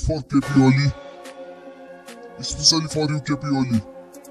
for KP Oli. Especially for you, KP Oli.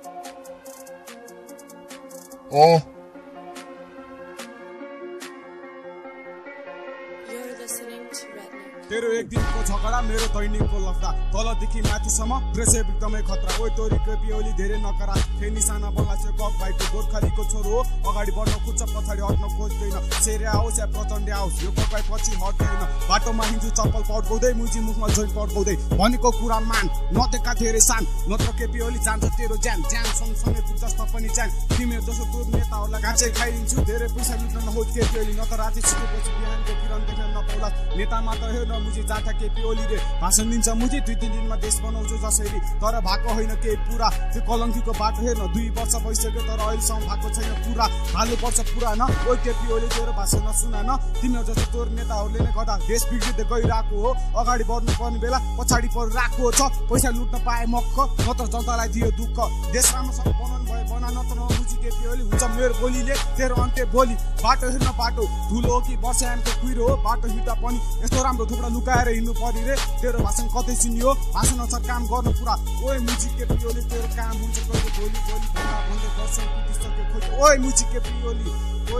You're listening to Redneck. तेरो एक दिनको झगडा मेरो दैनिकको लफ्दा तलदेखि माथिसम्म दृश्य एकदमै खतरा ओइ तोरी केपी ओली धेरै नकरा फेरि निशाना बल्लासे कक भाइको गोर्खालीको छोरो हो अगाडि बढ्न खोज्छ पछाडि हट्न खोज्दैन सेरे आओस् या प्रचण्ड आओस् यो कक भाइ पछि हट्दैन बाटोमा हिँड्छु चप्पल पड्काउँदै मुजी मुखमा जोइन पड्काउँदै भनेको कुरा मान नदेका धेरै सान नत्र केपी ओली जान्छ तेरो ज्यान ज्यान सँगसँगै पुग्छस् पनि ज्यान तिमीहरू जस्तो तोर नेताहरूलाई काँचै खाइदिन्छु धेरै पैसा लुट्न नहोस् केपी ओली न त राति सुतेपछि बिहानको किरण देख्न नपाउला नेता मात्र हेर्न मुजी जाँदा केपी ओलीले भाषण दिन्छ मुजी 2-3 दिनमा देश बनाउँछु जसरी तर भएको होइन केही पुरा त्यो कलङ्कीको बाटो हेर्न 2 वर्ष भइसक्यो तर अहिलेसम्म भएको छैन पुरा हाल्नु पर्छ पुरा न ओइ केपी ओली तेरो भाषण नसुना न तिमीहरू जस्तो तोर नेताहरूले नै गर्दा देश बिग्रिँदै गइरहेको हो अगाडि बढ्नु पर्ने बेला पछाडि परिरहेको छ पैसा लुट्न पाए मक्ख नत्र जनतालाई दियो दुःख देश राम्रोसँग बनाउनु भए बना नत्र नबुझी केपी ओली हुन्छ मेरो बोलीले तेरो अन्त्य बोली बाटो हेर्न बाटो धुलो हो कि वर्षायामको कुहिरो हो बाटो हिँड्दा पनि यस्तो राम्रो थुप्रा लुकाएर हिँड्नु पर्ने रे तेरो भाषण कतै सुनियो भाषण अनुसार काम गर्नु पुरा ओइ मुजी केपी ओली तेरो काम हुन्छ कहिले भोलि भोलि भन्दै वर्ष पुगिसक्यो खोइ ओइ मुजी केपी ओली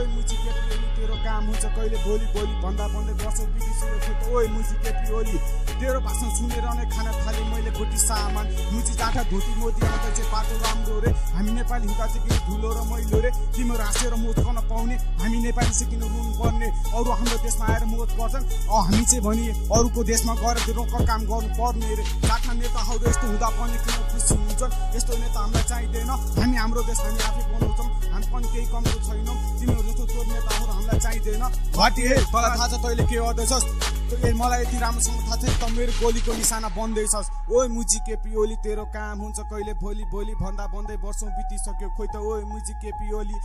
तेरो काम हुन्छ कहिले भोलि भोलि भन्दै वर्ष बितिसक्यो खोइ ओइ मुजी केपी ओली तेरो भाषण सुनेर नै खाना थाले मैले गोटी सामान मुजी जाठा धोती मोती आउँदा चाहिँ बाटो राम्रो रे हामी नेपाली हुँदा चाहिँ किन धुलो र मैलो रे तिमीहरू हाँसेर मोद गर्न पाउने हामी नेपाली चाहिँ किन रुनु पर्ने अरू हाम्रो देशमा आएर मोद गर्छन् हामी चाहिँ भनी अरूको देशमा गएर रोक्क काम गर्नु पर्ने रे जाठा नेताहरू यस्तो हुँदा पनि किन खुसी हुन्छन् यस्तो नेता हामीलाई चाहिँदैन हामी हाम्रो देश हामी आफै बनाउँछौँ हामी पनि केही कमजोर छैनौँ तिमीहरू जस्तो चोर नेताहरू हामीलाई चाहिँदैन घटी हे तँलाई थाहा छ तैँले के गर्दैछस् मलाई यति राम्रोसँग थाहा छैन त मेरो गोलीको निशाना बन्दैछस् ओइ मुजी केपी ओली तेरो काम हुन्छ कहिले भोलि भोलि भन्दा भन्दै वर्षौँ बितिसक्यो खोइ त ओइ मुजी केपी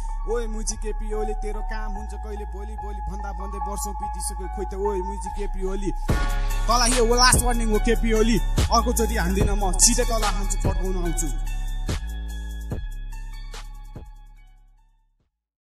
ओली तेरो काम हुन्छ कहिले भोलि भोलि भन्दा भन्दै वर्षौँ बितिसक्यो खोइ त ओइ मुजी केपी ओली तँलाई यो लास्ट वार्निङ हो केपी ओली अर्कोचोटि हान्दिनँ म सिधै तँलाई हान्छु पड्काउन आउँछु